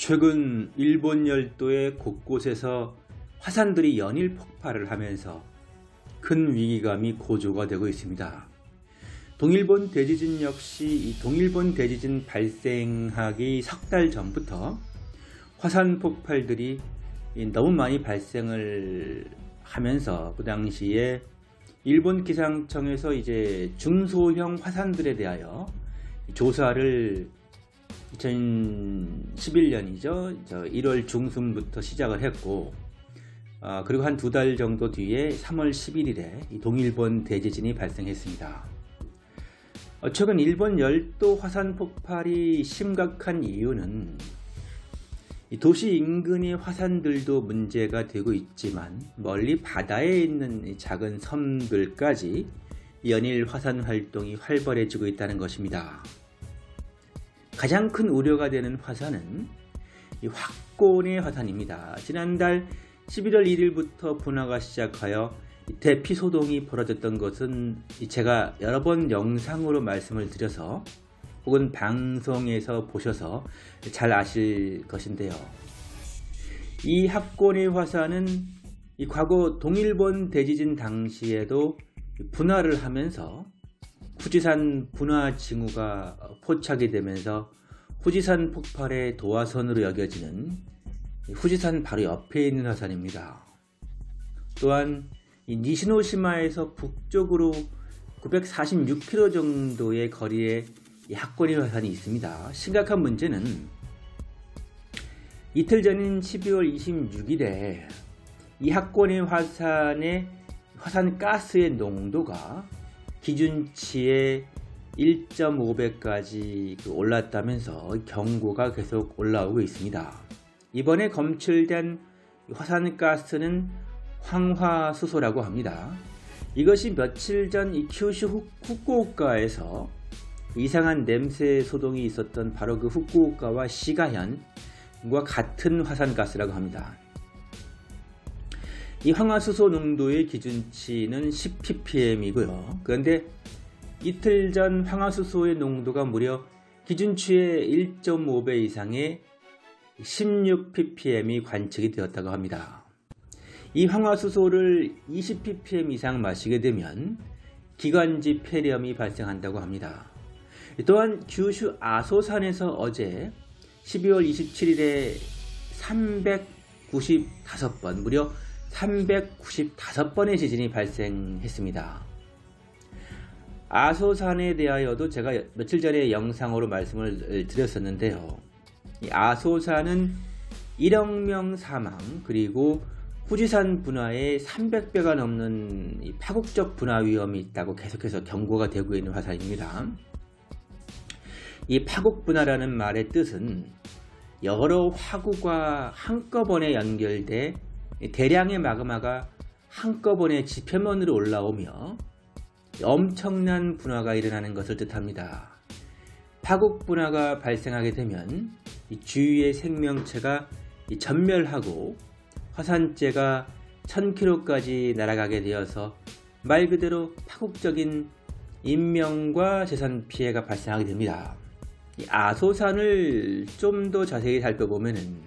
최근 일본 열도의 곳곳에서 화산들이 연일 폭발을 하면서 큰 위기감이 고조가 되고 있습니다. 동일본 대지진 역시 이 동일본 대지진 발생하기 석 달 전부터 화산 폭발들이 너무 많이 발생을 하면서 그 당시에 일본 기상청에서 이제 중소형 화산들에 대하여 조사를 2011년이죠. 1월 중순부터 시작을 했고, 그리고 한 두 달 정도 뒤에 3월 11일에 이 동일본 대지진이 발생했습니다. 최근 일본 열도 화산 폭발이 심각한 이유는 이 도시 인근의 화산들도 문제가 되고 있지만 멀리 바다에 있는 작은 섬들까지 연일 화산 활동이 활발해지고 있다는 것입니다. 가장 큰 우려가 되는 화산은 이 확곤의 화산입니다. 지난달 11월 1일부터 분화가 시작하여 대피 소동이 벌어졌던 것은 제가 여러 번 영상으로 말씀을 드려서 혹은 방송에서 보셔서 잘 아실 것인데요. 이 확곤의 화산은 이 과거 동일본 대지진 당시에도 분화를 하면서 후지산 분화 징후가 포착이 되면서 후지산 폭발의 도화선으로 여겨지는 후지산 바로 옆에 있는 화산입니다. 또한 이 니시노시마에서 북쪽으로 946km 정도의 거리에 이 확곤의 화산이 있습니다. 심각한 문제는 이틀 전인 12월 26일에 이 확곤의 화산의 화산가스의 농도가 기준치의 1.5배까지 올랐다면서 경고가 계속 올라오고 있습니다. 이번에 검출된 화산가스는 황화수소라고 합니다. 이것이 며칠 전 이 큐슈 후쿠오카에서 이상한 냄새 소동이 있었던 바로 그 후쿠오카와 시가현과 같은 화산가스라고 합니다. 이 황화수소 농도의 기준치는 10ppm이고요. 그런데 이틀 전 황화수소의 농도가 무려 기준치의 1.5배 이상의 16ppm이 관측이 되었다고 합니다. 이 황화수소를 20ppm 이상 마시게 되면 기관지 폐렴이 발생한다고 합니다. 또한 규슈 아소산에서 어제 12월 27일에 395번, 무려 395번의 지진이 발생했습니다. 아소산에 대하여도 제가 며칠 전에 영상으로 말씀을 드렸었는데요. 이 아소산은 1억 명 사망, 그리고 후지산 분화의 300배가 넘는 이 파국적 분화 위험이 있다고 계속해서 경고가 되고 있는 화산입니다. 이 파국분화라는 말의 뜻은 여러 화구가 한꺼번에 연결돼 대량의 마그마가 한꺼번에 지표면으로 올라오며 엄청난 분화가 일어나는 것을 뜻합니다. 파국분화가 발생하게 되면 이 주위의 생명체가 전멸하고 화산재가 1000km까지 날아가게 되어서 말 그대로 파국적인 인명과 재산 피해가 발생하게 됩니다. 이 아소산을 좀 더 자세히 살펴보면은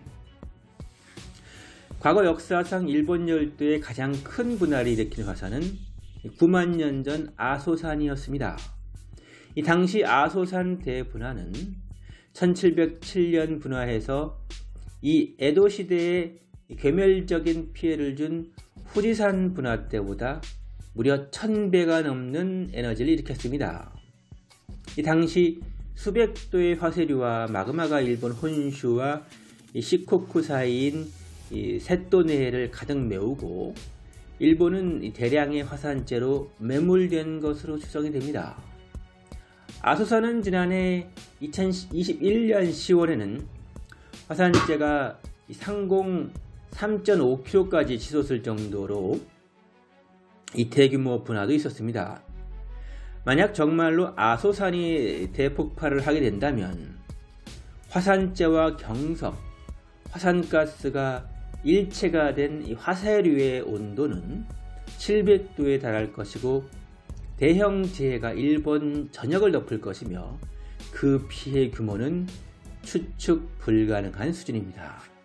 과거 역사상 일본 열도의 가장 큰 분화를 일으킨 화산은 9만 년 전 아소산이었습니다. 이 당시 아소산 대분화는 1707년 분화해서 이 에도 시대에 괴멸적인 피해를 준 후지산 분화 때보다 무려 1000배가 넘는 에너지를 일으켰습니다. 이 당시 수백 도의 화쇄류와 마그마가 일본 혼슈와 시코쿠 사이인 셋도네해를 가득 메우고 일본은 대량의 화산재로 매몰된 것으로 추정이 됩니다. 아소산은 지난해 2021년 10월에는 화산재가 상공 3.5km까지 치솟을 정도로 이 대규모 분화도 있었습니다. 만약 정말로 아소산이 대폭발을 하게 된다면 화산재와 경석, 화산가스가 일체가 된 이 화쇄류의 온도는 700도에 달할 것이고 대형 재해가 일본 전역을 덮을 것이며 그 피해 규모는 추측 불가능한 수준입니다.